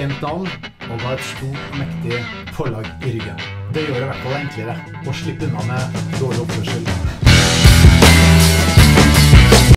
kjent navn og har et stort og mektig forlag i ryggen. Det gjør det i hvert fall enklere å slippe unna med dårlig oppførsel.